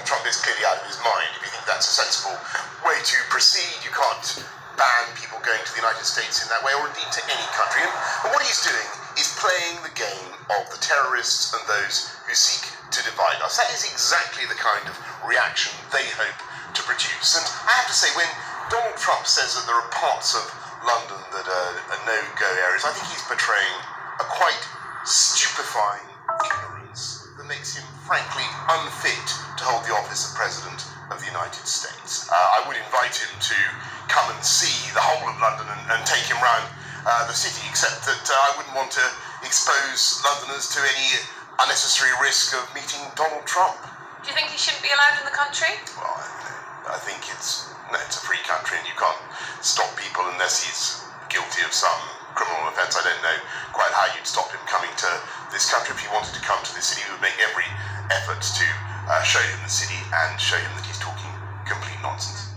Donald Trump is clearly out of his mind. If you think that's a sensible way to proceed, you can't ban people going to the United States in that way, or indeed to any country. And what he's doing is playing the game of the terrorists and those who seek to divide us. That is exactly the kind of reaction they hope to produce. And I have to say, when Donald Trump says that there are parts of London that are no-go areas, I think he's portraying a quite stupefying ignorance that makes him, frankly, unfit to hold the office of President of the United States. I would invite him to come and see the whole of London and take him round the city, except that I wouldn't want to expose Londoners to any unnecessary risk of meeting Donald Trump. Do you think he shouldn't be allowed in the country? Well, I think it's a free country and you can't stop people unless he's guilty of some criminal offence. I don't know quite how you'd stop him coming to this country. If he wanted to come to this city, we would make every effort to show him the city and show him that he's talking complete nonsense.